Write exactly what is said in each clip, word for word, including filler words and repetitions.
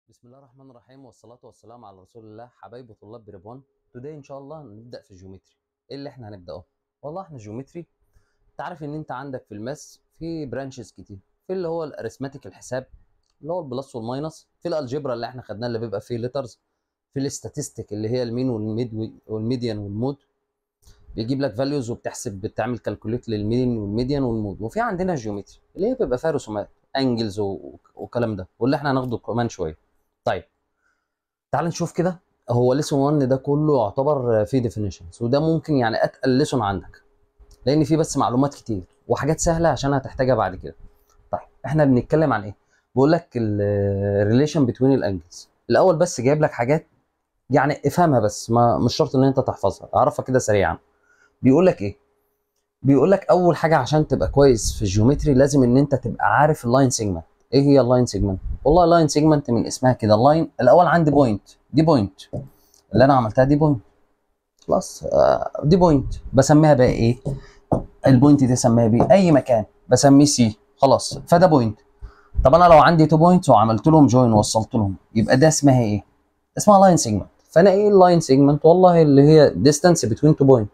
بسم الله الرحمن الرحيم والصلاة والسلام على رسول الله. حبايبي طلاب جريد واحد، توداي ان شاء الله نبدأ في الجيومتري. ايه اللي احنا هنبدأه؟ والله احنا الجيومتري انت عارف ان انت عندك في الماس في برانشز كتير، في اللي هو الاريثماتيك الحساب اللي هو البلس والماينس، في الالجبرا اللي احنا خدناه اللي بيبقى فيه ليترز، في الاستاتستيك اللي هي المين والميد والميديان والمود، بيجيب لك فاليوز وبتحسب بتعمل كالكوليت للمين والميديان والمود. وفي عندنا الجيومتري اللي هي بيبقى فيها رسومات انجلز والكلام ده، واللي احنا هناخده كمان شويه. طيب تعال نشوف كده. هو ليسون واحد ده كله يعتبر فيه ديفينيشنز، وده ممكن يعني اتقل ليسون عندك لان فيه بس معلومات كتير وحاجات سهله عشان هتحتاجها بعد كده. طيب احنا بنتكلم عن ايه؟ بقول لك الريليشن بتوين الانجلز. الاول بس جايب لك حاجات يعني افهمها، بس ما مش شرط ان انت تحفظها، اعرفها كده سريعا. بيقول لك ايه؟ بيقول لك اول حاجه عشان تبقى كويس في الجيومتري لازم ان انت تبقى عارف اللاين سيجمنت. ايه هي اللاين سيجمنت؟ والله اللاين سيجمنت من اسمها كده. اللاين الاول عندي بوينت، دي بوينت اللي انا عملتها دي بوينت خلاص. آه دي بوينت بسميها بقى ايه؟ البوينت دي اسميها بيه اي مكان بسميه سي خلاص، فده بوينت. طب انا لو عندي تو بوينتس وعملت لهم جوين ووصلت لهم يبقى ده اسمها ايه؟ اسمها لاين سيجمنت. فانا ايه اللاين سيجمنت؟ والله اللي هي ديستانس بتوين تو بوينت.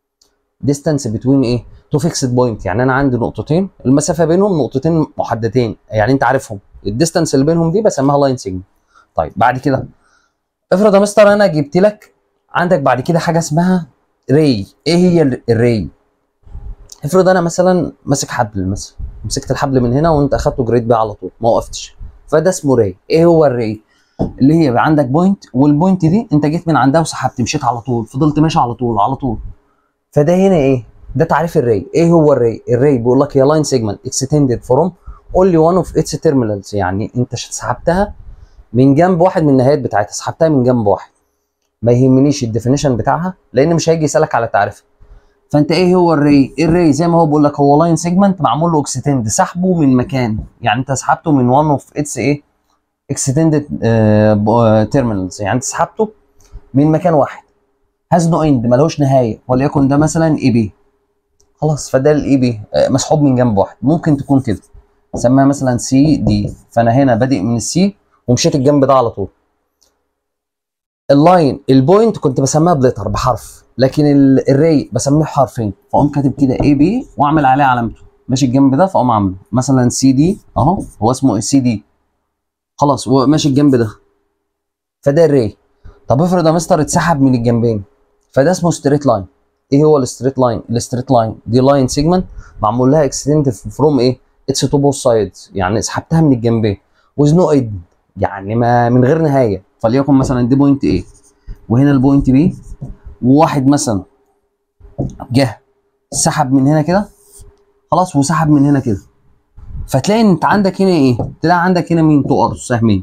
ديستانس بتوين ايه؟ تو فيكسد بوينت، يعني انا عندي نقطتين المسافه بينهم نقطتين محددتين، يعني انت عارفهم الديستانس اللي بينهم دي بسميها لاين سيجمنت. طيب بعد كده افرض يا مستر انا جبت لك عندك بعد كده حاجه اسمها ري. ايه هي الري؟ افرض انا مثلا ماسك حبل، مثلا مسكت الحبل من هنا وانت اخدته جريد بي على طول ما وقفتش، فده اسمه ري. ايه هو الري؟ اللي هي عندك بوينت، والبوينت دي انت جيت من عندها وسحبت، مشيت على طول، فضلت ماشي على طول على طول، فده هنا ايه؟ ده تعريف الري. ايه هو الري؟ الري بيقول لك هي لاين سيجمنت اكستندد فروم اونلي وان اوف اتس تيرمينالز، يعني انت سحبتها من جنب واحد من النهايات بتاعتها، سحبتها من جنب واحد. ما يهمنيش الديفينيشن بتاعها لان مش هيجي يسالك على تعريفها. فانت ايه هو الري؟ الري زي ما هو بيقول لك هو لاين سيجمنت معمول له اكستند، سحبه من مكان، يعني انت سحبته من وان اوف اتس ايه؟ اكستندد تيرمينالز، يعني انت سحبته من مكان واحد. هاز نو اند، ملوش نهايه، وليكن ده مثلا اي بي خلاص، فده الاي بي مسحوب من جنب واحد. ممكن تكون كده سميها مثلا سي دي، فانا هنا بادئ من السي ومشيت الجنب ده على طول. اللاين البوينت كنت بسميها بليتر بحرف، لكن الري بسميه حرفين، فاقوم كاتب كده اي بي واعمل عليه علامته، ماشي الجنب ده فاقوم عامله مثلا سي دي اهو، هو اسمه سي دي خلاص، وماشي الجنب ده، فده الري. طب افرض يا مستر اتسحب من الجنبين، فده اسمه ستريت لاين. ايه هو الستريت لاين؟ الستريت لاين دي لاين سيجمنت معمول لها اكستند فروم ايه؟ اتس تو بوث سايدز، يعني سحبتها من الجنبين ويز نو اند، يعني ما من غير نهايه. فليكن مثلا دي بوينت ايه وهنا البوينت بي، وواحد مثلا جه سحب من هنا كده خلاص وسحب من هنا كده، فتلاقي انت عندك هنا ايه؟ تلاقي عندك هنا مين؟ تو ارز سهمين،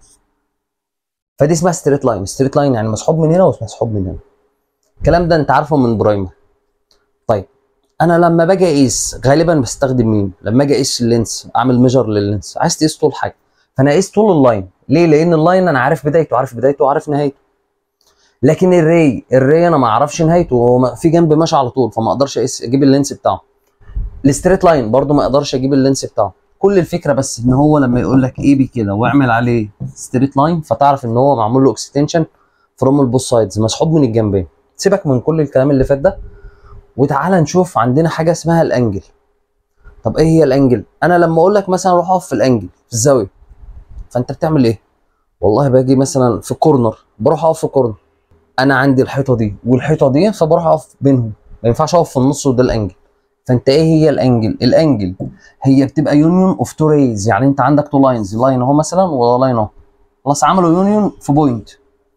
فدي اسمها ستريت لاين. ستريت لاين يعني مسحوب من هنا ومسحوب من هنا. الكلام ده انت عارفه من برايمر. طيب انا لما باجي اقيس غالبا بستخدم مين؟ لما اجي اقيس اللينس، اعمل ميجر لللينس، عايز تقيس طول حاجه، فانا اقيس طول اللاين. ليه؟ لان اللاين انا عارف بدايته، عارف بدايته وعارف نهايته. لكن الري، الري انا ما اعرفش نهايته، هو في جنب ماشي على طول، فما اقدرش اقيس اجيب اللينس بتاعه. الستريت لاين برده ما اقدرش اجيب اللينس بتاعه. كل الفكره بس ان هو لما يقول لك ايه بي كده واعمل عليه ستريت لاين، فتعرف ان هو معمول له اكستنشن فروم البوث سايدز، مسحوب من الجنبين. سيبك من كل الكلام اللي فات ده وتعالى نشوف عندنا حاجه اسمها الانجل. طب ايه هي الانجل؟ انا لما اقول لك مثلا روح اقف في الانجل في الزاويه، فانت بتعمل ايه؟ والله باجي مثلا في كورنر، بروح اقف في كورنر. انا عندي الحيطه دي والحيطه دي، فبروح اقف بينهم، ما ينفعش اقف في النص، وده الانجل. فانت ايه هي الانجل؟ الانجل هي بتبقى يونيون اوف تو ريز، يعني انت عندك تو لاينز، لاين اهو مثلا ولاين اهو، خلاص عملوا يونيون في بوينت.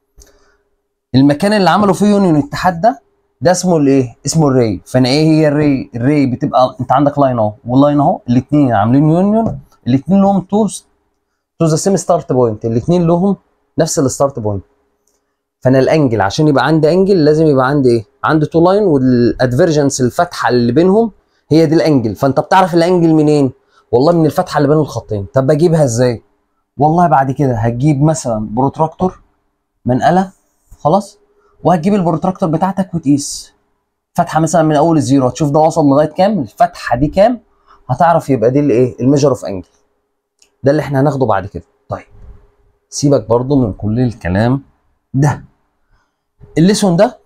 المكان اللي عملوا فيه يونيون الاتحاد ده ده اسمه الايه؟ اسمه الري. فانا ايه هي الري؟ الري بتبقى انت عندك لاين اهو واللاين اهو، الاثنين عاملين يونيون، الاثنين لهم تو تو ذا سيم ستارت بوينت، الاثنين لهم نفس الستارت بوينت. فانا الانجل عشان يبقى عندي انجل لازم يبقى عندي ايه؟ عندي تو لاين والادفيرجنس الفتحه اللي بينهم هي دي الانجل. فانت بتعرف الانجل منين؟ والله من الفتحه اللي بين الخطين. طب بجيبها ازاي؟ والله بعد كده هتجيب مثلا بروتراكتور منقله خلاص، وهتجيب البروتراكتور بتاعتك وتقيس فتحه مثلا من اول الزيرو، هتشوف ده وصل لغايه كام، الفتحه دي كام، هتعرف يبقى دي الايه؟ الميجر اوف انجل. ده اللي احنا هناخده بعد كده. طيب سيبك برضو من كل الكلام ده. الليسون ده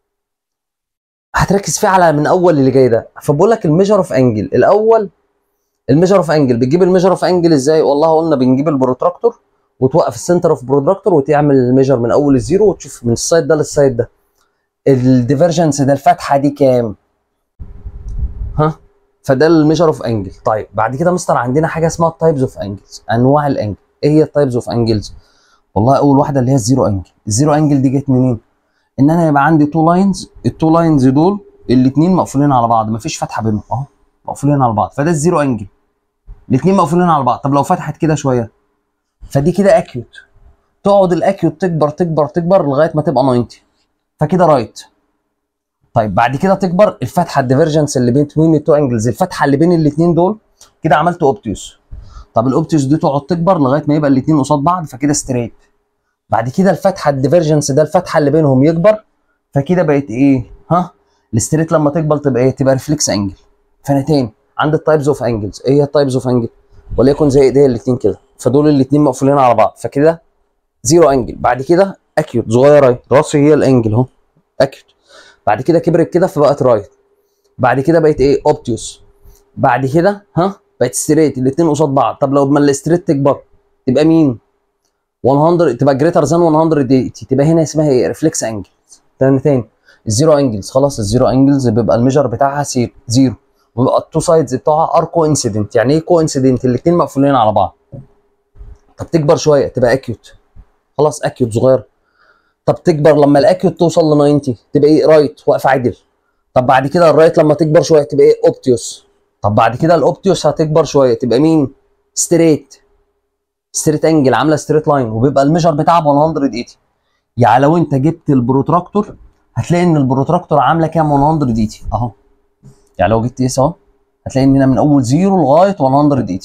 هتركز فيه على من اول اللي جاي ده. فبقول لك الميجر اوف انجل الاول. الميجر اوف انجل بتجيب الميجر اوف انجل ازاي؟ والله قلنا بنجيب البروتراكتور وتوقف السنتر اوف بروتراكتور وتعمل الميجر من اول الزيرو وتشوف من السايد ده للسايد ده الديفرجنس ده الفتحه دي كام. ها، فده الميجر اوف انجل. طيب بعد كده مستر عندنا حاجه اسمها التايبز اوف انجلز، انواع الانجل. ايه هي التايبز اوف انجلز؟ والله اول واحده اللي هي الزيرو انجل. الزيرو انجل دي جت منين؟ ان انا يبقى عندي تو لاينز، التو لاينز دول الاثنين مقفولين على بعض، مفيش فتحه بينهم اهو، مقفولين على بعض، فده الزيرو انجل. الاثنين مقفولين على بعض. طب لو فتحت كده شويه فدي كده اكيوت، تقعد الاكيوت تكبر تكبر تكبر لغايه ما تبقى تسعين، فكده رايت. طيب بعد كده تكبر الفتحه الديفرجنس اللي بين التو انجلز، الفتحه اللي بين الاثنين دول كده عملت اوبتيوس. طب الاوبتيوس دي تقعد تكبر لغايه ما يبقى الاثنين قصاد بعض فكده ستريت. بعد كده الفتحه الديفرجنس ده الفتحه اللي بينهم يكبر فكده بقت ايه؟ ها، الستريت لما تكبر تبقى ايه؟ تبقى ريفلكس انجل. فانا تاني عند التايبز اوف انجلز. ايه هي التايبز اوف انجل؟ وليكن زي ايديا الاثنين كده، فدول الاثنين مقفولين على بعض فكده زيرو انجل. بعد كده اكيوت صغيره اهي، راسي هي الانجل اهو اكيوت. بعد كده كبرت كده فبقت رايت. بعد كده بقت ايه؟ اوبتيوس. بعد كده ها بقت ستريت، الاثنين قصاد بعض. طب لو ما الستريت تكبر تبقى مين؟ مية، تبقى جريتر ذان مية وثمانين، تبقى هنا اسمها ايه؟ ريفلكس انجل. تاني تاني الزيرو انجلز خلاص، الزيرو انجلز بيبقى الميجر بتاعها زيرو وبيبقى التو سايدز بتوعها ار كو انسيدنت. يعني ايه كو انسيدنت؟ الاثنين مقفولين على بعض. طب تكبر شويه تبقى اكيوت، خلاص اكيوت صغير. طب تكبر لما الاكيوت توصل ل تسعين تبقى ايه؟ رايت واقفه عدل. طب بعد كده الرايت لما تكبر شويه تبقى ايه؟ اوبتيوس. طب بعد كده الاوبتيوس هتكبر شويه تبقى مين؟ ستريت. ستريت انجل عامله ستريت لاين وبيبقى الميجر بتاعها مية وثمانين. يعني لو انت جبت البروتراكتور هتلاقي ان البروتراكتور عامله كام؟ مية وثمانين اهو. يعني لو جبت اس اهو هتلاقي ان هنا من اول زيرو لغايه مية وثمانين.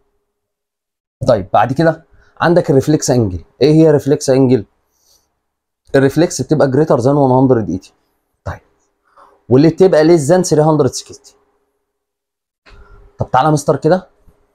طيب بعد كده عندك الريفلكس انجل. ايه هي الريفلكس انجل؟ الريفلكس بتبقى جريتر ذان مية وثمانين. طيب واللي بتبقى ليس ذان ثلاثمية وستين. طب تعالى مستر كده،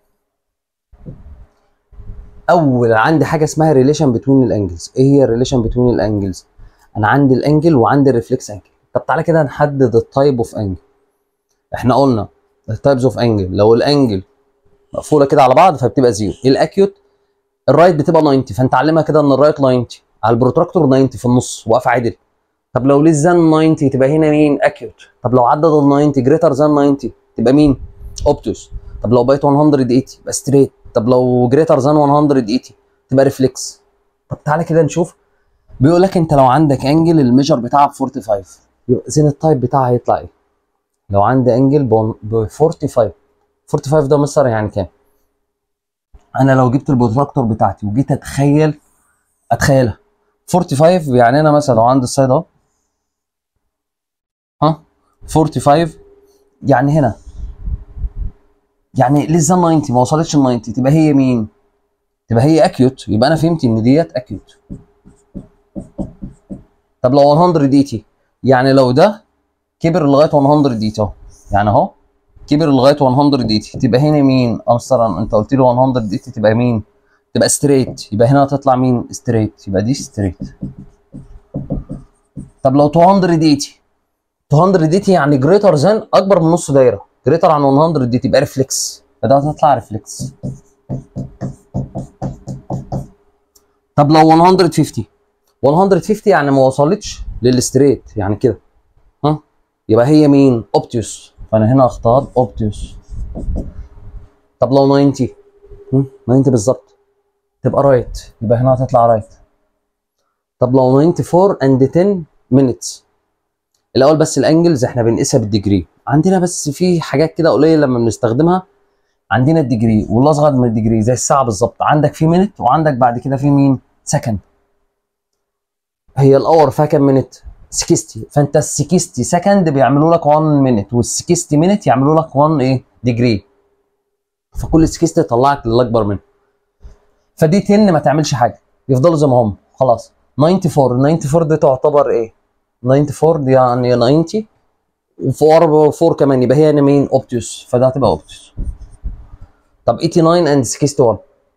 اول عندي حاجه اسمها ريليشن بتوين الانجلز. ايه هي الريليشن بتوين الانجلز؟ انا عندي الانجل وعندي الريفلكس انجل. طب تعالى كده نحدد التايب اوف انجل. احنا قلنا التايبز اوف انجل، لو الانجل مقفوله كده على بعض فبتبقى زيرو. الاكيوت الرايت بتبقى تسعين، فانت علمها كده ان الرايت تسعين على البروتراكتور تسعين في النص واقف عادل. طب لو ليس ذان تسعين تبقى هنا مين؟ اكيوت. طب لو عدد ال تسعين جريتر ذان تسعين تبقى مين؟ اوبتوس. طب لو بقت مية وثمانين يبقى ستريت. طب لو جريتر ذان مية وثمانين تبقى ريفلكس. طب تعالى كده نشوف. بيقول لك انت لو عندك انجل الميجر بتاعها ب خمسة وأربعين يبقى زين التايب بتاعها هيطلع ايه؟ لو عندي انجل ب خمسة وأربعين، خمسة وأربعين ده مصر يعني كام؟ انا لو جبت البروتراكتور بتاعتي وجيت اتخيل اتخيلها خمسة وأربعين، يعني انا مثلا لو عندي السايد اهو ها خمسة وأربعين يعني هنا يعني لسه تسعين ما وصلتش ل تسعين تبقى هي مين؟ تبقى هي اكيوت. يبقى انا فهمت ان ديت اكيوت. طب لو مية وثمانين يعني لو ده كبر لغايه مية وثمانين اهو، يعني اهو كبر لغايه مية وثمانين تبقى هنا مين؟ مثلا انت قلت لي مية وثمانين تبقى مين؟ تبقى ستريت. يبقى هنا هتطلع مين؟ ستريت. يبقى دي ستريت. طب لو ميتين ميتين يعني جريتر ذان اكبر من نص دايره، جريتر عن مية يبقى ريفلكس، فده هتطلع ريفلكس. طب لو مية وخمسين مية وخمسين يعني ما وصلتش للستريت يعني كده ها، يبقى هي مين؟ اوبتيوس. فانا هنا اختار اوبتيوس. طب لو تسعين تسعين بالظبط تبقى رايت، يبقى هنا هتطلع رايت. طب لو اربعة وتسعين اند عشرة minutes الاول بس الانجلز احنا بنقيسها بالديجري. عندنا بس في حاجات كده قليله لما بنستخدمها، عندنا الديجري والاصغر من الديجري زي الساعه بالظبط. عندك في مينت وعندك بعد كده في مين؟ سكند. هي الاور فيها كام مينت؟ ستين، فانت ال ستين سكند بيعملوا لك واحد مينت وال ستين مينت يعملوا لك واحد ايه؟ ديجري. فكل ستين يطلعك للاكبر منه. فدي عشرة ما تعملش حاجه يفضلوا زي ما هم خلاص. اربعة وتسعين اربعة وتسعين دي تعتبر ايه؟ اربعة وتسعين دي يعني تسعين وفور اربعة كمان يبقى هي مين؟ اوبتيوس، فده هتبقى اوبتيوس. طب تمانية وثمانين اند واحد وستين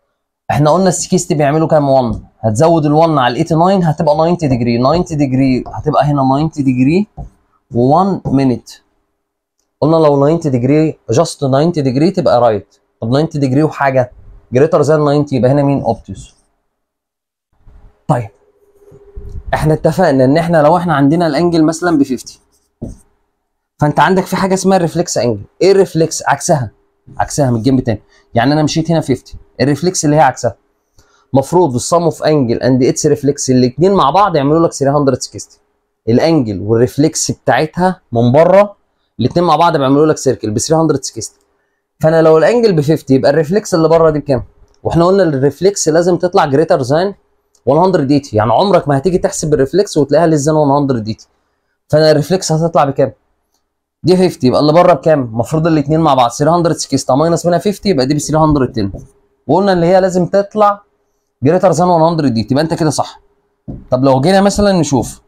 احنا قلنا ال ستين بيعملوا كام؟ واحد. هتزود ال واحد على ال تمانية وتمانين هتبقى تسعين ديجري. تسعين ديجري هتبقى هنا تسعين ديجري و1 مينيت. قلنا لو تسعين ديجري جاست تسعين ديجري تبقى رايت. طب تسعين ديجري وحاجه جريتر ذان تسعين يبقى هنا مين؟ اوبتيوس. طيب احنا اتفقنا ان احنا لو احنا عندنا الانجل مثلا ب خمسين، فانت عندك في حاجه اسمها الريفلكس انجل. ايه الريفلكس؟ عكسها، عكسها من الجنب التاني. يعني انا مشيت هنا خمسين، الريفلكس اللي هي عكسها مفروض السم اوف انجل اند اتس ريفلكس الاثنين مع بعض يعملوا لك تلتمية وستين. الانجل والريفلكس بتاعتها من بره الاثنين مع بعض بيعملوا لك سيركل ب تلتمية وستين. فانا لو الانجل ب خمسين يبقى الريفلكس اللي بره دي بكام؟ واحنا قلنا الريفلكس لازم تطلع جريتر ذان مية وتمانين، يعني عمرك ما هتيجي تحسب الريفلكس وتلاقيها ليس ذان مية وتمانين. فانا الريفلكس هتطلع بكام؟ دي خمسين يبقى اللي بره بكام؟ المفروض الاثنين مع بعض تلتمية وستين ماينس منها خمسين يبقى دي ب تلتمية وعشرة. وقلنا اللي هي لازم تطلع جريتر ذان مية تبقى انت كده صح. طب لو جينا مثلا نشوف،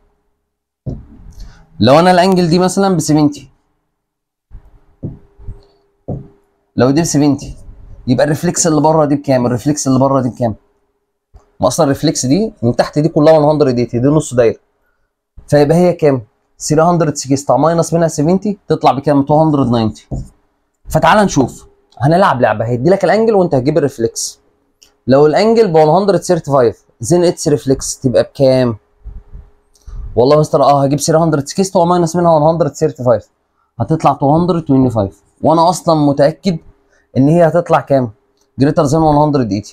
لو انا الانجل دي مثلا ب سبعين، لو دي ب سبعين يبقى الريفلكس اللي بره دي بكام؟ الريفلكس اللي بره دي بكام؟ ما اصلا الريفلكس دي من تحت دي كلها مية وتمانين، دي نص دايره، فيبقى هي كام؟ تلتمية وستين ماينس منها سبعين تطلع بكام؟ ميتين وتسعين. فتعال نشوف، هنلعب لعبه هيدي لك الانجل وانت هتجيب الريفلكس. لو الانجل ب مية وخمسة وتلاتين زين اتس ريفلكس تبقى بكام؟ والله يا مستر اه هجيب تلتمية وستين وماينس منها مية وتلاتين هتطلع ميتين وخمسة وعشرين، وانا اصلا متاكد ان هي هتطلع كام؟ جريتر ذان مية وتمانين.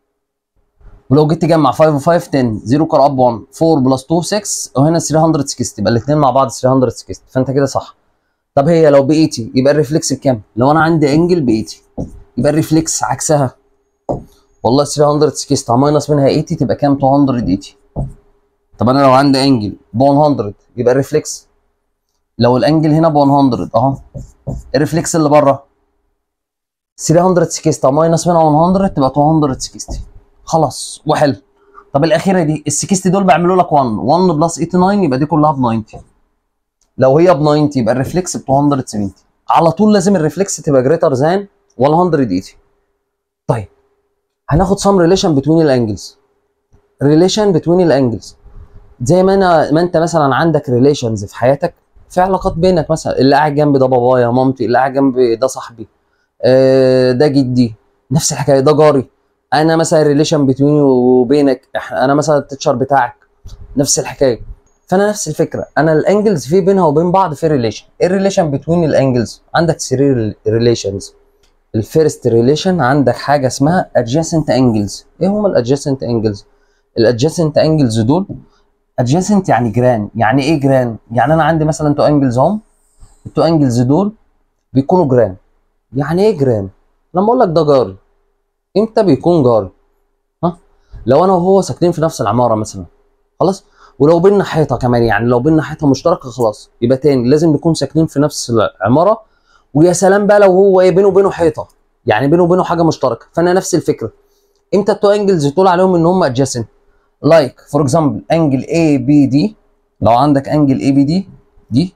ولو جيت تجمع خمسة و5 عشرة، صفر كار اب واحد، اربعة بلس اتنين ستة، وهنا تلتمية وستين يبقى الاثنين مع بعض تلتمية وستين، فانت كده صح. طب هي لو ب تمانين يبقى الريفلكس بكام؟ لو انا عندي انجل ب تمانين يبقى الريفلكس عكسها. والله تلتمية وستين ماينس منها تمانين تبقى كام؟ ميتين وتمانين. طب انا لو عندي انجل ب مية يبقى الريفلكس، لو الانجل هنا ب مية اهو، الريفلكس اللي بره تلتمية وستين ماينس منها مية تبقى ميتين وستين. خلاص وحل. طب الاخيره دي ال ستين دول بيعملوا لك واحد، واحد بلس تمانية وتمانين يبقى دي كلها ب تسعين. لو هي ب تسعين يبقى الريفلكس ب ميتين وسبعين. على طول لازم الريفلكس تبقى جريتر ذان مية وتمانين. طيب هناخد سم ريليشن بتوين الانجلز. ريليشن بتوين الانجلز زي ما انا ما انت مثلا عندك ريليشنز في حياتك، في علاقات بينك، مثلا اللي قاعد جنبي ده بابايا مامتي، اللي قاعد جنبي ده صاحبي، آه ده جدي، نفس الحكايه، ده جاري. انا مثلا الريليشن بتويني وبينك، انا مثلا التيتشر بتاعك، نفس الحكايه. فانا نفس الفكره، انا الانجلز في بينها وبين بعض في ريليشن. ايه الريليشن بتوين الانجلز؟ عندك ثلاثة ريليشنز. الفيرست ريليشن عندك حاجه اسمها adjacent angles. ايه هم الادجاسنت انجلز؟ الادجاسنت انجلز دول، adjacent يعني جيران. يعني ايه جيران؟ يعني انا عندي مثلا تو انجلز اهم، التو انجلز دول بيكونوا جيران. يعني ايه جيران؟ لما اقول لك ده جاري، امتى بيكون جاري؟ ها؟ لو انا وهو ساكنين في نفس العماره مثلا، خلاص، ولو بينا حيطه كمان، يعني لو بينا حيطه مشتركه خلاص يبقى تاني لازم نكون ساكنين في نفس العماره. ويا سلام بقى لو هو ايه بينه وبينه حيطه، يعني بينه وبينه حاجه مشتركه. فانا نفس الفكره، امتى التو انجلز تقول عليهم ان هم adjacent؟ لايك فور اكزامبل انجل اي بي دي. لو عندك انجل اي بي دي دي،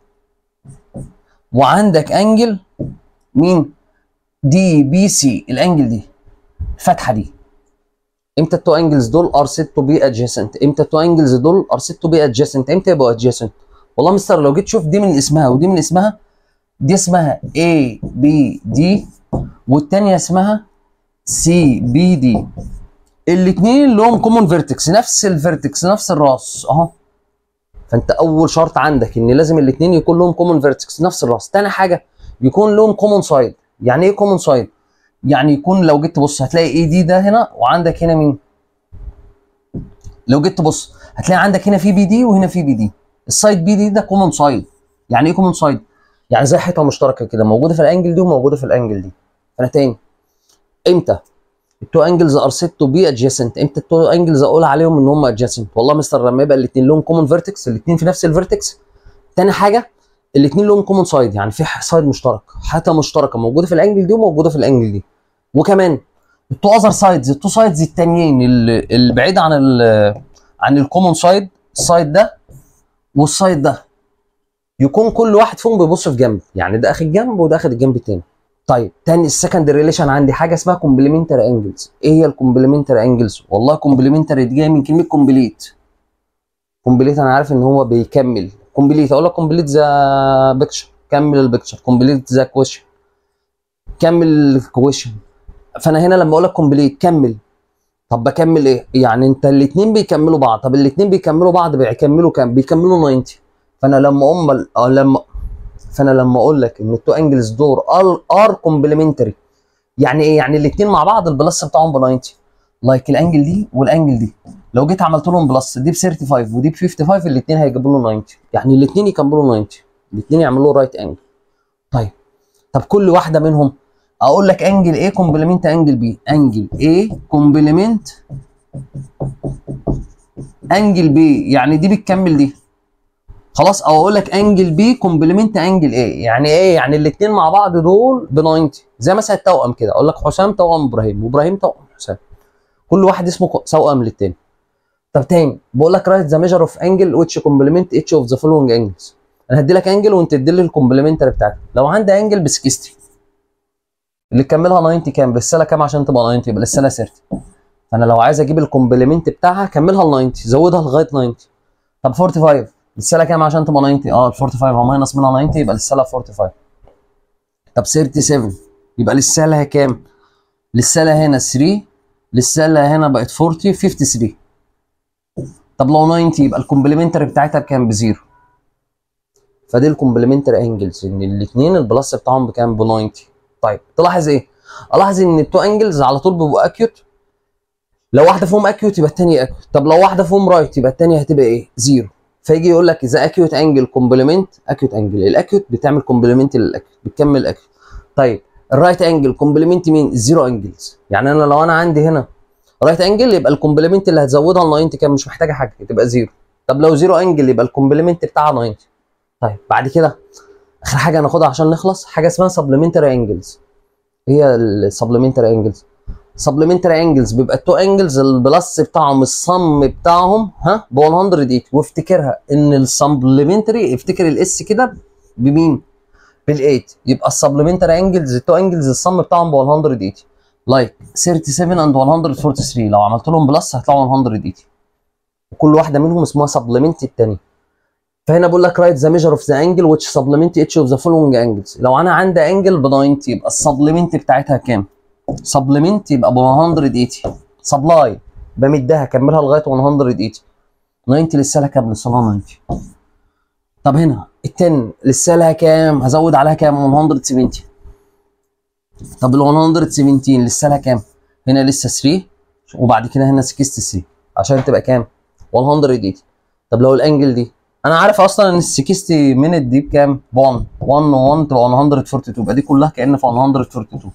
وعندك انجل مين؟ دي بي سي، الانجل دي الفتحه دي، امتى التو انجلز دول ار سيت تو بي ادجيسنت؟ امتى التو انجلز دول ار سيت تو بي ادجيسنت؟ امتى يبقوا ادجيسنت؟ والله مستر لو جيت تشوف دي من اسمها ودي من اسمها، دي اسمها اي بي دي والثانيه اسمها سي بي دي، الاثنين لهم كومون فيرتكس، نفس الفيرتكس نفس الراس اهو. فانت اول شرط عندك ان لازم الاثنين يكون لهم كومون فيرتكس نفس الراس. ثاني حاجه يكون لهم كومون سايد. يعني ايه كومون سايد؟ يعني يكون لو جيت تبص هتلاقي اي دي ده هنا، وعندك هنا مين؟ لو جيت تبص هتلاقي عندك هنا في بي دي وهنا في بي دي. السايد بي دي ده كومون سايد. يعني ايه كومون سايد؟ يعني زي حيطه مشتركه كده موجوده في الانجل دي وموجوده في الانجل دي. فانا تاني، امتى التو انجلز ار سيت تو بي ادجيسنت؟ امتى التو انجلز اقول عليهم ان هم ادجيسنت؟ والله مستر لما يبقى الاثنين لهم كومون فيرتكس، الاثنين في نفس الفيرتكس. تاني حاجه الاثنين لهم كومون سايد، يعني في سايد مشترك، حته مشتركه موجوده في الانجل دي وموجوده في الانجل دي. وكمان التو اذر سايدز، التو سايدز التانيين اللي بعيد عن ال عن الكومون سايد، السايد ده والسايد ده، يكون كل واحد فيهم بيبص في جنب، يعني ده اخد جنب وده اخد الجنب التاني. طيب تاني السكند ريليشن عندي حاجه اسمها كومبلمنتري انجلز. ايه هي الكومبلمنتري انجلز؟ والله كومبلمنتري دي جايه من كلمه كومبليت. كومبليت انا عارف ان هو بيكمل. كومبليت اقول لك كومبليت ذا بيكتشر، كمل البيكتشر. كومبليت ذا كويشن، كمل الكويشن. فانا هنا لما اقول لك كومبليت كمل، طب بكمل ايه؟ يعني انت الاثنين بيكملوا بعض. طب الاثنين بيكملوا بعض بيكملوا كام؟ بيكملوا تسعين. فانا لما ام لما فانا لما اقول لك ان التو انجلز دول ار كومبلمنتري، يعني ايه؟ يعني الاثنين مع بعض البلس بتاعهم ب تسعين. لايك الانجل دي والانجل دي لو جيت عملت لهم بلس، دي ب خمسة وثلاثين ودي ب خمسة وخمسين، الاثنين هيجيبوا له تسعين. يعني الاثنين يكملوا تسعين، الاثنين يعملوا رايت انجل. طيب طب كل واحده منهم اقول لك انجل ايه كومبلمنت انجل بي، انجل ايه كومبلمنت انجل بي، يعني دي بتكمل دي. خلاص. او اقول لك انجل بي كومبلمنت انجل ايه، يعني ايه؟ يعني الاثنين مع بعض دول ب تسعين. زي مثلا التوأم كده، اقول لك حسام توأم ابراهيم وابراهيم توأم حسام، كل واحد اسمه توأم للتاني. طب تاني بقول لك رايت ذا ميجر اوف انجل ويتش كومبلمنت اتش اوف ذا فولوينج انجلز. انا هدي لك انجل وانت تدي لي الكومبلمنتري بتاعتك. لو عندي انجل ب ستين اللي تكملها تسعين كام؟ بالسله كام عشان تبقى تسعين؟ يبقى السله ثلاثين. فانا لو عايز اجيب الكومبلمنت بتاعها كملها ل تسعين، زودها لغايه تسعين. طب خمسة وأربعين السله كام عشان تبقى تسعين؟ اه ال خمسة وأربعين هو ماينس منها تسعين يبقى السله خمسة وأربعين. طب سبعة وثلاثين يبقى للسله كام؟ للسله هنا تلاتة، للسله هنا بقت أربعين خمسة وخمسين. طب لو تسعين يبقى الكومبلمنتري بتاعتها بكام؟ بزيرو. فدي الكومبلمنتري انجلز، ان الاثنين البلس بتاعهم بكام؟ ب تسعين. طيب تلاحظ ايه؟ الاحظ ان التو انجلز على طول بيبقوا اكيوت. لو واحده فيهم اكيوت يبقى الثانيه اكيوت. طب لو واحده فيهم رايت يبقى الثانيه هتبقى ايه؟ زيرو. فيجي يقول لك اذا اكيوت انجل كومبلمنت اكيوت انجل، الاكيوت بتعمل كومبلمنت للاكيوت، بتكمل الاكيوت. طيب الرايت انجل كومبلمنت مين؟ الزيرو انجلز. يعني انا لو انا عندي هنا رايت انجل يبقى الكومبلمنت اللي هتزودها ل تسعين كام؟ مش محتاجه حاجه، تبقى زيرو. طب لو زيرو انجل يبقى الكومبلمنت بتاعها تسعين. طيب بعد كده اخر حاجه هناخدها عشان نخلص، حاجه اسمها سبلمنتري انجلز. هي السبلمنتري انجلز. سبلمنتري انجلز بيبقى التو انجلز البلس بتاعهم الصم بتاعهم ها ب مية وتمانين. وافتكرها ان السبلمنتري افتكر الاس كده بمين؟ بال تمانية. يبقى السبلمنتري انجلز التو انجلز الصم بتاعهم ب مية وتمانين. لايك سبعة وتلاتين اند مية واربعة وتلاتين لو عملت لهم بلس هيطلعوا مية وتمانين. وكل واحده منهم اسمها سبلمنت الثانيه. فهنا بقول لك رايت ذا ميجر اوف ذا انجل ويتش سبلمنت اتش اوف ذا فولوينج انجلز. لو انا عندي انجل ب تسعين يبقى السبلمنت بتاعتها كام؟ سبلمنت يبقى ب مية وتمانين. سبلاي بمدها كملها لغايه مية وتمانين. تسعين للسالة كام؟ للسالة تسعين. طب هنا ال عشرة للسالة كام؟ هزود عليها كام؟ مية وسبعين. طب ال مية وسبعين للسالة كام؟ هنا لسه تلاتة وبعد كده هنا ستين عشان تبقى كام؟ مية وتمانين. طب لو الانجل دي انا عارف اصلا ان ال ستين مينت دي بكام؟ ب واحد واحد و1 تبقى مية واتنين واربعين، يبقى دي كلها كأن في مية واتنين واربعين.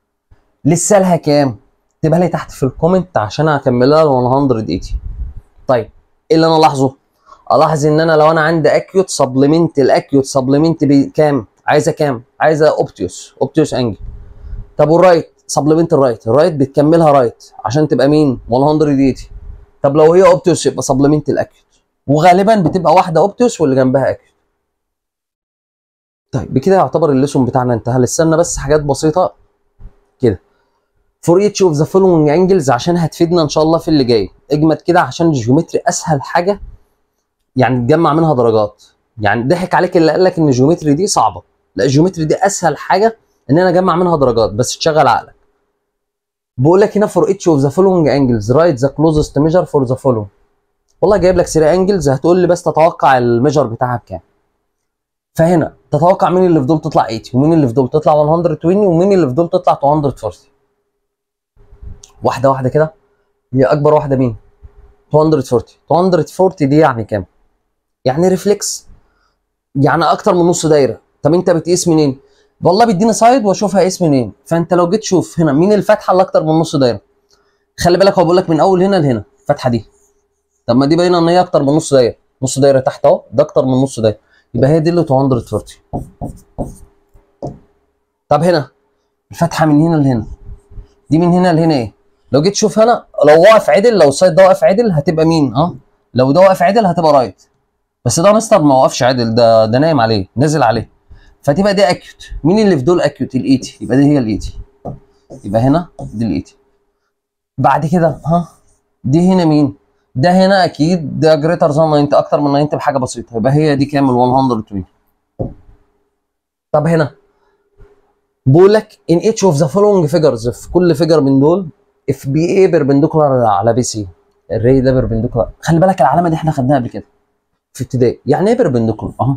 لسه لها كام؟ اكتبها لي تحت في الكومنت عشان هكملها ل مية وتمانين. طيب ايه اللي انا الاحظه؟ الاحظ ان انا لو انا عندي اكيوت سبلمنت، الاكيوت سبلمنت بكام؟ عايزه كام؟ عايزه اوبتيوس، اوبتيوس انجل. طب والرايت سبلمنت الرايت، الرايت بتكملها رايت عشان تبقى مين؟ مية وتمانين. طب لو هي اوبتيوس يبقى سبلمنت الاكيوت، وغالبا بتبقى واحده اوبتيوس واللي جنبها اكيوت. طيب بكده يعتبر الليسون بتاعنا انتهى. لسه بس حاجات بسيطه كده فور ايتش اوف ذا فولوينج انجلز عشان هتفيدنا ان شاء الله في اللي جاي. اجمد كده عشان الجيومتري اسهل حاجه يعني تجمع منها درجات. يعني ضحك عليك اللي قال لك ان الجيومتري دي صعبه، لا الجيومتري دي اسهل حاجه ان انا اجمع منها درجات بس تشغل عقلك. بقول لك هنا فور ايتش اوف ذا فولوينج انجلز رايت ذا كلوزست ميجر فور ذا فولوينج. والله جايب لك ثلاثة انجلز، هتقول لي بس تتوقع الميجر بتاعها بكام. فهنا تتوقع مين اللي في دول تطلع تمانين ومين اللي في دول تطلع مية وعشرين ومين اللي في دول تطلع ميتين واربعين. واحده واحده كده. هي اكبر واحده مين؟ ميتين واربعين. ميتين واربعين دي يعني كام؟ يعني ريفلكس، يعني اكتر من نص دايره. طب انت بتقيس منين؟ والله بيديني سايد واشوف هقيس منين. فانت لو جيت تشوف هنا مين الفتحه اللي اكتر من نص دايره، خلي بالك هو بيقول لك من اول هنا لهنا الفتحه دي. طب ما دي باينه ان هي اكتر من نص دايره، نص دايره تحت اهو، ده اكتر من نص دايره، يبقى هي دي اللي ميتين واربعين. طب هنا الفتحه من هنا لهنا دي من هنا لهنا ايه؟ لو جيت تشوف هنا لو واقف عدل، لو السايد ده واقف عدل هتبقى مين؟ اه لو ده واقف عدل هتبقى رايت. بس ده مستر ما وقفش عدل، ده ده نايم عليه نازل عليه. فتبقى دي اكيوت. مين اللي في دول اكيوت؟ ال ثمانين، يبقى دي هي ال ثمانين. يبقى هنا دي ال ثمانين. بعد كده ها دي هنا مين؟ ده هنا اكيد ده جريتر ذان تسعين، اكتر من تسعين بحاجه بسيطه، يبقى هي دي كام؟ ال مية وعشرين. طب هنا بقول لك in each of the following figures، في كل فيجر من دول if بي ايه بيربنديكولار على بي سي، الري ده بيربنديكولار. خلي بالك العلامه دي احنا خدناها قبل كده في ابتدائي. يعني ايه بيربنديكولار؟ اهو.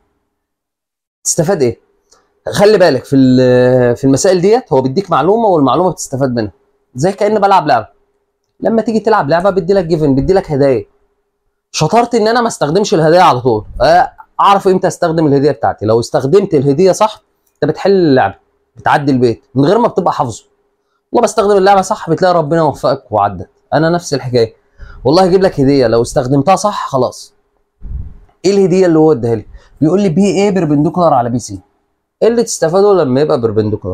تستفاد ايه؟ خلي بالك في في المسائل ديت هو بيديك معلومه والمعلومه بتستفاد منها، زي كأن بلعب لعبه. لما تيجي تلعب لعبه بيدي لك جيفن، بيدي لك هدايا. شطارتي ان انا ما استخدمش الهدايا على طول، اعرف امتى استخدم الهديه بتاعتي. لو استخدمت الهديه صح انت بتحل اللعبه، بتعدي البيت من غير ما بتبقى حافظه. والله بستخدم اللعبه صح بتلاقي ربنا وفقك وعدت. انا نفس الحكايه، والله يجيب لك هديه لو استخدمتها صح خلاص. ايه الهديه اللي هو اداها لي؟ بيقول لي بي ايه بيربنديكولار على بي سي. ايه اللي تستفاده لما يبقى بيربنديكولار؟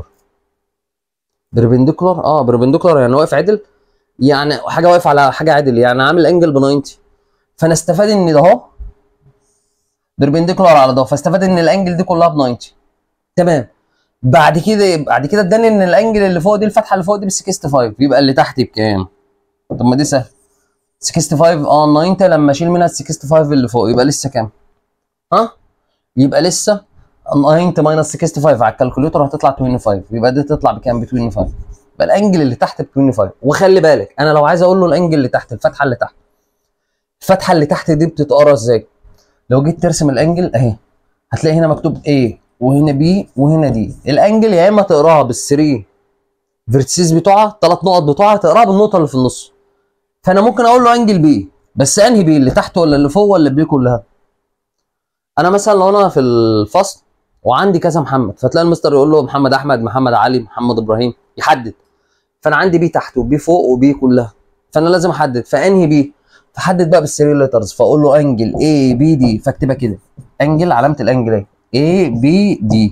بيربنديكولار اه بيربنديكولار يعني واقف عدل، يعني حاجه واقف على حاجه عدل، يعني عامل انجل ب تسعين. فانا استفاد ان ده اهو بيربنديكولار على ده، فاستفاد ان الانجل دي كلها ب تسعين. تمام. بعد كده بعد كده اداني ان الانجل اللي فوق دي، الفتحه اللي فوق دي ب خمسة وستين، يبقى اللي تحت بكام؟ طب ما دي سهل. خمسة وستين اه تسعين، لما اشيل منها ال خمسة وستين اللي فوق يبقى لسه كام؟ ها؟ يبقى لسه تسعين ماينس خمسة وستين على الكالكوليتر هتطلع خمسة وعشرين، يبقى دي تطلع بكام؟ ب خمسة وعشرين. يبقى الانجل اللي تحت ب خمسة وعشرين. وخلي بالك انا لو عايز اقول له الانجل اللي تحت، الفتحه اللي تحت، الفتحه اللي تحت دي بتتقرا ازاي؟ لو جيت ترسم الانجل اهي هتلاقي هنا مكتوب A وهنا B وهنا D. الانجل يا اما تقراها بالثري فيرتسيز بتوعها، ثلاث نقط بتوعها، تقراها بالنقطه اللي في النص. فانا ممكن اقول له انجل بي، بس انهي بي؟ اللي تحت ولا اللي فوق ولا البي كلها؟ انا مثلا لو انا في الفصل وعندي كذا محمد، فتلاقي المستر يقول له محمد احمد، محمد علي، محمد ابراهيم، يحدد. فانا عندي بي تحت وبي فوق وبي كلها، فانا لازم احدد. فانهي بي؟ فحدد بقى بالثري ليترز، فاقول له انجل اي بي دي، فاكتبها كده انجل، علامه الانجل اهي اي بي دي،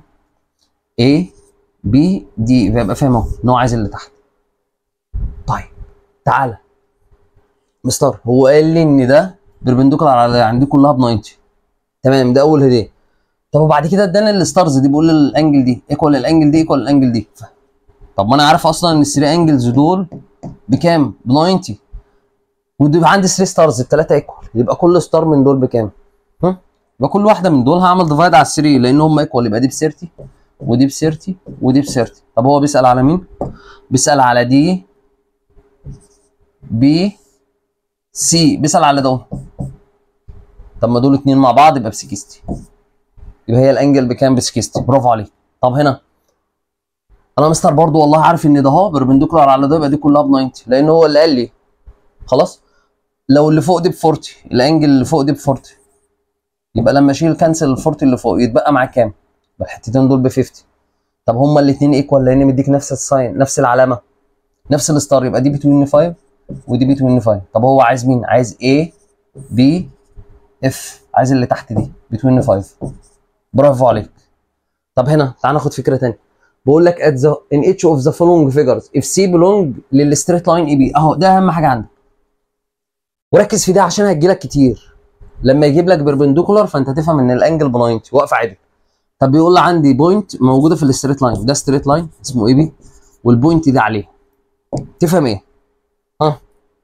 اي بي دي، فيبقى فاهم اهو ان هو عايز اللي تحت. طيب تعالى مستر، هو قال لي ان ده بيربنديكولار على عندي كلها ب تسعين. تمام، ده اول هديه. طب وبعد كده اداني الستارز دي، بيقول لي الانجل دي ايكوال الانجل دي ايكوال الانجل دي. طب ما انا عارف اصلا ان الثري انجلز دول بكام؟ ب تسعين. ويبقى عندي ثري ستارز، الثلاثه ايكوال، يبقى كل ستار من دول بكام؟ ها؟ يبقى كل واحده من دول هعمل ديفايد على ثري لان هم ايكوال، يبقى دي ب ثلاثين ودي ب ثلاثين ودي ب ثلاثين. طب هو بيسال على مين؟ بيسال على دي بي سي، بيسال على دول. طب ما دول اتنين مع بعض يبقى ب ستين، يبقى هي الانجل بكام؟ ب ستين. برافو عليك. طب هنا انا مستر برضو والله عارف ان ده اهو بيربنديكولار على ده، يبقى دي كلها ب تسعين لان هو اللي قال لي. خلاص. لو اللي فوق دي ب أربعين، الانجل اللي فوق دي ب أربعين، يبقى لما اشيل كنسل ال أربعين اللي فوق يتبقى معاك كام؟ يبقى الحتتين دول ب خمسين. طب هما الاثنين ايكوال لان مديك نفس الساين، نفس العلامه، نفس الستار، يبقى دي ب خمسة وعشرين ودي ب خمسة وعشرين. طب هو عايز مين؟ عايز A B F، عايز اللي تحت دي ب خمسة وعشرين. برافو عليك. طب هنا تعال ناخد فكره ثانيه. بقول لك at the in each of the following figures if C belong للستريت لاين اي بي، اهو ده اهم حاجه عندك. وركز في ده عشان هتجي لك كتير. لما يجيب لك بيربنديكولار فانت تفهم ان الانجل ب تسعين واقفه عدل. طب بيقول لي عندي بوينت موجوده في الستريت لاين، ده ستريت لاين اسمه اي بي والبوينت دي عليه، تفهم ايه؟ ها؟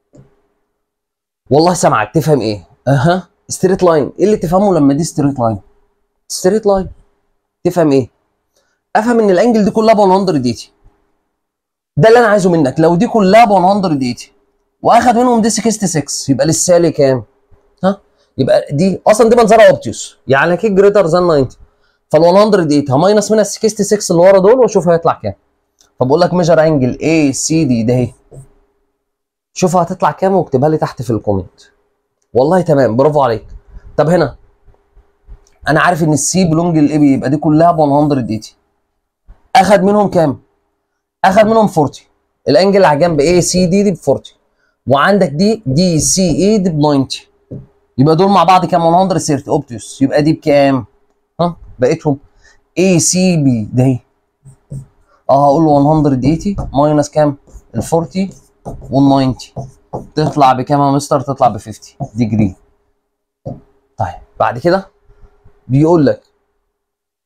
والله سامعك، تفهم ايه؟ اها ستريت لاين. ايه اللي تفهمه لما دي ستريت لاين؟ ستريت لاين تفهم ايه؟ افهم ان الانجل دي كلها ب مية وثمانين. ده اللي انا عايزه منك. لو دي كلها ب مية وثمانين واخد منهم دي ستة وستين، يبقى لسه لي كام؟ ها؟ يبقى دي اصلا دي منظرها اوبتيوس، يعني اكيد جريتر ذان تسعين. فال مية وثمانين هاماينس منها ال ستة وستين اللي ورا دول واشوف هيطلع كام. فبقول لك ميجر انجل اي سي دي ده اهي، شوف هتطلع كام واكتبها لي تحت في الكومنت. والله تمام، برافو عليك. طب هنا انا عارف ان السي بلونج للاي بي، يبقى دي كلها ب مية وثمانين. اخد منهم كام؟ اخد منهم أربعين. الانجل اللي على جنب اي سي دي دي ب أربعين، وعندك دي دي سي اي دي ب تسعين، يبقى دول مع بعض كام؟ مية وثلاثين اوبتيوس. يبقى دي بكام؟ ها؟ بقيتهم اي سي بي ده اهي. اه هقول له مية وثمانين ماينس كام؟ ال أربعين وال تسعين، تطلع بكام يا مستر؟ تطلع ب خمسين ديجري. طيب بعد كده بيقول لك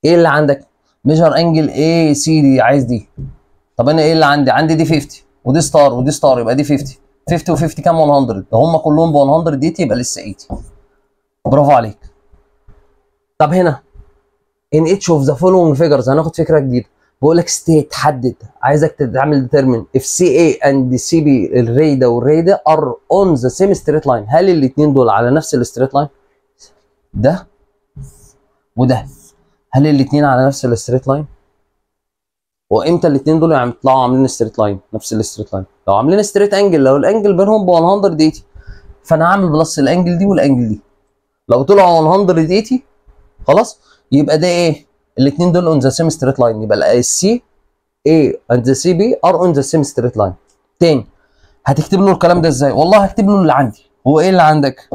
ايه اللي عندك؟ ميجر انجل اي سي دي، عايز دي. طب انا ايه اللي عندي؟ عندي دي خمسين ودي ستار ودي ستار، يبقى دي خمسين. خمسين و50 كام؟ مية. لو هم كلهم ب مية دي يبقى لسه تمانين. برافو عليك. طب هنا in each of the following figures هناخد فكره جديده. بقول لك ستيت، حدد، عايزك تعمل ديترمين if سي اي and سي بي، الري ده والري ده are on the same straight line. هل الاثنين دول على نفس الستريت لاين؟ ده وده، هل الاثنين على نفس الستريت لاين؟ وامتى الاثنين دول يعني يطلعوا عاملين ستريت لاين؟ نفس الستريت لاين لو عاملين ستريت انجل، لو الانجل بينهم ب مية وتمانين فانا هعمل بلس الانجل دي والانجل دي. لو طلعوا مية وتمانين خلاص يبقى ده ايه؟ الاثنين دول اون ذا سيم ستريت لاين، يبقى السي اي اند ذا سي بي ار اون ذا سيم ستريت لاين. تاني هتكتب له الكلام ده ازاي؟ والله هكتب له اللي عندي. هو ايه اللي عندك؟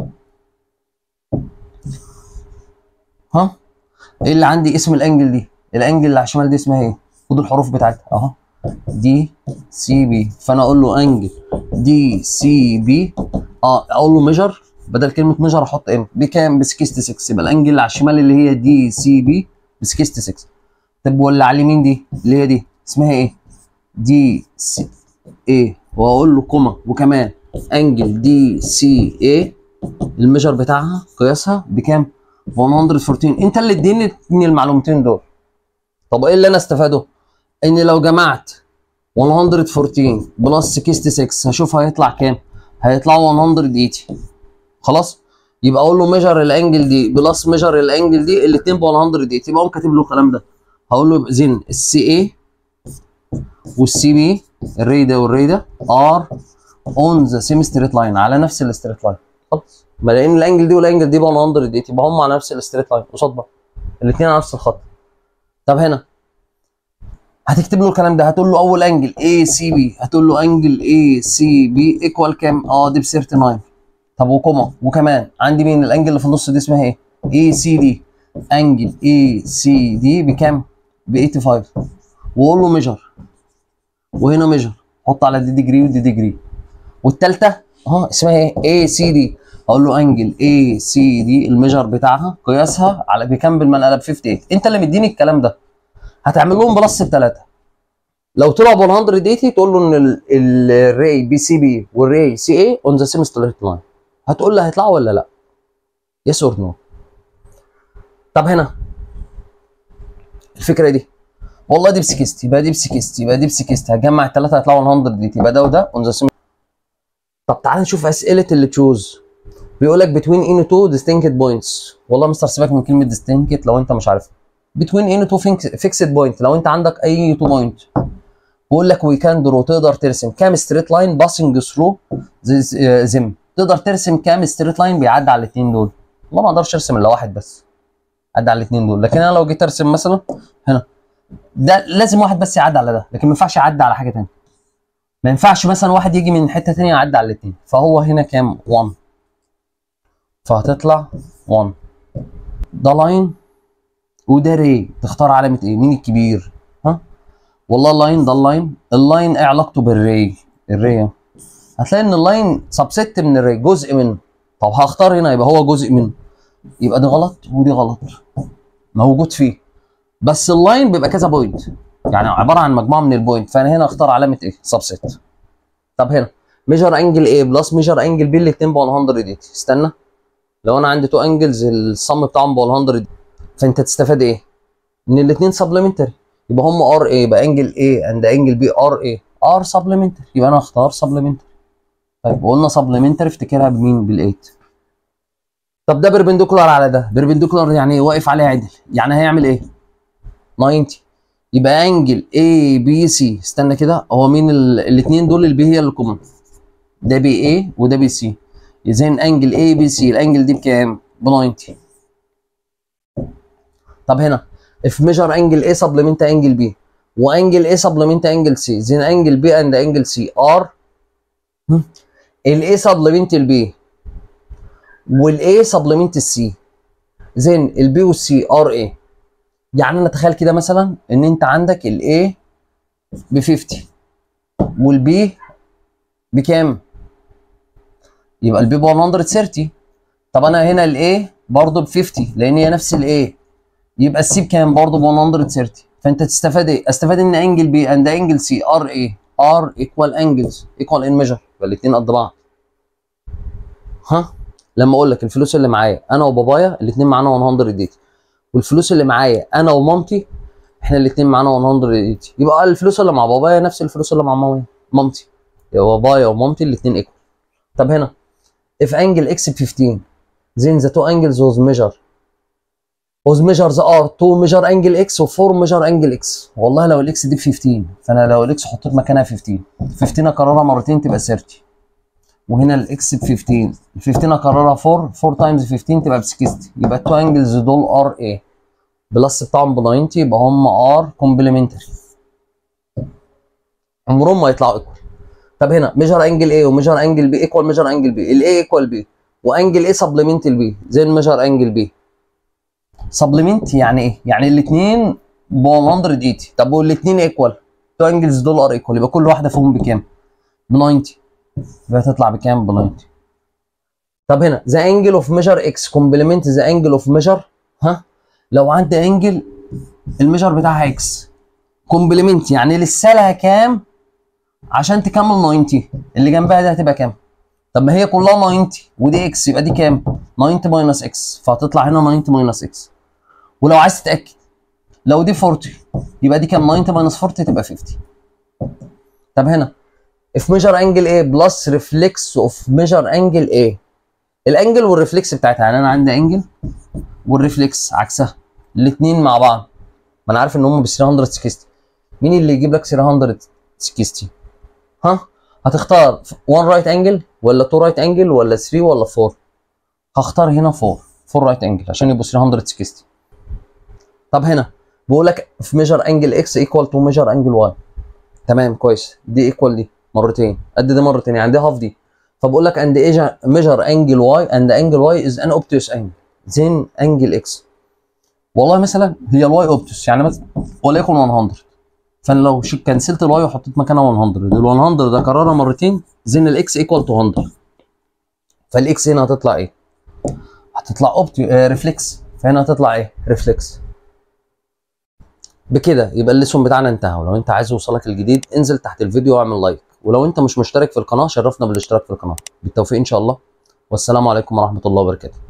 ها؟ ايه اللي عندي؟ اسم الانجل دي، الانجل اللي على الشمال دي اسمها ايه؟ خد الحروف بتاعتها اهو، دي سي بي. فانا اقول له انجل دي سي بي، اه اقول له ميجر، بدل كلمه ميجر احط ام بكام؟ ب ستة وستين. يبقى الانجل اللي على الشمال اللي هي دي سي بي ب ستة وستين. طب واللي على اليمين دي اللي هي دي اسمها ايه؟ دي سي اي، واقول له كوما وكمان انجل دي سي اي الميجر بتاعها قياسها بكام؟ ب مية واربعتاشر. انت اللي اديني المعلومتين دول. طب ايه اللي انا استفاده؟ ان لو جمعت مية واربعتاشر بلس ستة وستين هشوف هيطلع كام؟ هيطلعوا مية وتمانين. خلاص؟ يبقى اقول له ميجر الانجل دي بلس ميجر الانجل دي، الاثنين ب مية وتمانين. يبقى اقوم كاتب له الكلام ده. هقول له زين السي اي والسي بي، الري ده والري ده ار اون ذا سيم ستريت لاين، على نفس الستريت لاين. خلاص؟ ما لان الانجل دي والانجل دي ب مية وتمانين يبقى هم على نفس الستريت لاين قصاد بعض. الاثنين على نفس الخط. طب هنا هتكتب له الكلام ده، هتقول له اول انجل اي سي بي، هتقول له انجل اي سي بي ايكوال كام؟ اه دي ب تسعة وتلاتين. طب وكوما وكمان عندي مين؟ الانجل اللي في النص دي اسمها ايه؟ اي سي دي. انجل اي سي دي بكام؟ ب خمسة وتمانين. واقول له ميجر، وهنا ميجر، حط على دي ديجري ودي ديجري. والثالثه اه اسمها ايه؟ اي سي دي. اقول له انجل اي سي دي الميجر بتاعها قياسها على بكام بالمنقله؟ ب خمسة وخمسين. انت اللي مديني الكلام ده. هتعمل لهم بلس بثلاثه. لو طلعوا ب مية وتمانين تقول له ان الري بي سي بي والري سي اي اون ذا سيم ستريت لاين. هتقول له هيطلعوا ولا لا؟ يس اور نو. طب هنا الفكره دي والله دي ب ستين، يبقى دي ب ستين، يبقى دي ب ستين، هجمع الثلاثه هيطلعوا مية وتمانين، يبقى ده وده اون ذا سيم. طب تعال نشوف اسئله اللي تشوز. بيقول لك between any two distinct points. والله مستر سيبك من كلمه distinct لو انت مش عارفها. between any two fixed point، لو انت عندك اي تو بوينت. بيقول لك we can draw، تقدر ترسم كام ستريت لاين passing through them. تقدر ترسم كام ستريت لاين بيعدي على الاثنين دول؟ والله ما اقدرش ارسم الا واحد بس عدى على الاثنين دول. لكن انا لو جيت ارسم مثلا هنا، ده لازم واحد بس يعدي على ده، لكن ما ينفعش يعدي على حاجه ثانيه. ما ينفعش مثلا واحد يجي من حته ثانيه يعدي على الاثنين. فهو هنا كام؟ واحد، فهتطلع واحد. ده لاين وده ري، تختار علامه ايه؟ مين الكبير؟ ها؟ والله اللاين ده اللاين، اللاين ايه علاقته بالري؟ الري هتلاقي ان اللاين سبست من الري، جزء منه. طب هختار هنا يبقى هو جزء منه، يبقى دي غلط ودي غلط، موجود فيه. بس اللاين بيبقى كذا بوينت، يعني عباره عن مجموعه من البوينت، فانا هنا اختار علامه ايه؟ سبست. طب هنا ميجر انجل ايه بلس ميجر انجل بي، الاثنين ب مية. استنى، لو انا عندي تو انجلز الصم بتاعهم ب مية، فانت تستفاد ايه؟ ان الاثنين سبلمنتري، يبقى هم ار ايه، يبقى انجل ايه اند انجل بي ار ايه، ار سبلمنتري، يبقى انا اختار سبلمنتري. طيب قلنا سبلمنتري افتكرها بمين؟ بالايت. طب ده بيربنديكولار على ده، بيربنديكولار يعني واقف عليه عدل، يعني هيعمل ايه؟ تسعين. يبقى انجل اي بي سي، استنى كده، هو مين الاثنين دول؟ البي هي اللي كومن، ده بي اي وده بي سي. اذا انجل اي بي سي الانجل دي بكام؟ ب تسعين. طب هنا if measure angle A supplement angle B وانجل A supplement angle C، then angle B and angle C are ال A supplement ال B وال A supplement ال C، then ال B وال C are ايه؟ يعني انا تخيل كده مثلا ان انت عندك ال A ب خمسين وال B بكام؟ يبقى ال B ب مية وتلاتين. طب انا هنا ال A برضه ب خمسين لان هي نفس ال A، يبقى السي بكام؟ برضه ب مية وتلاتين. فانت تستفاد ايه؟ استفاد ان انجل بي اند انجل سي ار ايه؟ ار ايكوال انجلز ايكوال ان ميجر، يبقى الاثنين قد بعض. ها؟ لما اقول لك الفلوس اللي معايا انا وبابايا الاثنين معانا مية وتمانين، والفلوس اللي معايا انا ومامتي احنا الاثنين معانا مية وتمانين، يبقى الفلوس اللي مع بابايا نفس الفلوس اللي مع مامي مامتي، يبقى بابايا ومامتي الاثنين ايكوال. طب هنا if angle x ب خمستاشر then the two angles was measure was measures are two measure angle x و four measure angle x. والله لو الاكس دي ب خمستاشر فانا لو الاكس حطيت مكانها خمستاشر، خمستاشر اكررها مرتين تبقى تلاتين، وهنا الاكس ب خمستاشر، خمستاشر اكررها اربعة، اربعة تايمز خمستاشر تبقى ب ستين، يبقى التو انجلز دول ار ايه بلس بتاعهم ب تسعين، يبقى هم ار كومبلمنتري، عمرهم ما يطلعوا ايكوال. طب هنا ميجر انجل ايه وميجر انجل بي ايكوال ميجر انجل بي، الاي ايكوال بي وانجل ايه سبلمنت البي زي الميجر انجل بي. سبلمنت يعني ايه؟ يعني الاثنين ب مية وتمانين. طب والاثنين ايكوال، تو انجلز دول ار ايكوال، يبقى كل واحده فيهم بكام؟ ب تسعين، يبقى هتطلع بكام؟ ب تسعين. طب هنا ذا انجل اوف ميجر اكس كومبلمنت ذا انجل اوف ميجر، ها لو عندي انجل الميجر بتاعها اكس كومبلمنت يعني لسه لها كام عشان تكمل تسعين، اللي جنبها دي هتبقى كام؟ طب ما هي كلها تسعين ودي اكس، يبقى دي كام؟ تسعين ماينس اكس، فهتطلع هنا تسعين ماينس اكس. ولو عايز تتاكد لو دي اربعين يبقى دي كام؟ تسعين ماينس اربعين تبقى خمسين. طب هنا if measure angle A plus reflex of measure angle A، الانجل والريفلكس بتاعتها، يعني انا عندي انجل والريفلكس عكسها الاثنين مع بعض، ما انا عارف ان هم ب تلتمية وستين، مين اللي يجيب لك تلتمية وستين؟ ها هتختار واحد رايت انجل ولا اتنين رايت انجل ولا تلاتة ولا اربعة؟ هختار هنا اربعة، اربعة رايت انجل عشان يبقوا تلتمية وستين. طب هنا بقول لك في ميجر انجل اكس ايكوال تو ميجر انجل واي، تمام كويس، دي ايكوال دي مرتين قد دي مرتين، يعني دي هاف دي، فبقول لك اند ميجر انجل واي اند انجل واي از ان اوبتيوس انجل زين انجل اكس. والله مثلا هي الواي اوبتيوس يعني مثلا وليكن مية، فانا لو كنسلت الواي وحطيت مكانها مية، ال مية ده كررها مرتين زين الاكس ايكوال تو مية، فالاكس هنا هتطلع ايه؟ هتطلع اوبتي آه ريفلكس، فهنا هتطلع ايه؟ ريفلكس. بكده يبقى الليسون بتاعنا انتهى، ولو انت عايز يوصلك الجديد انزل تحت الفيديو واعمل لايك، ولو انت مش مشترك في القناه شرفنا بالاشتراك في القناه. بالتوفيق ان شاء الله، والسلام عليكم ورحمه الله وبركاته.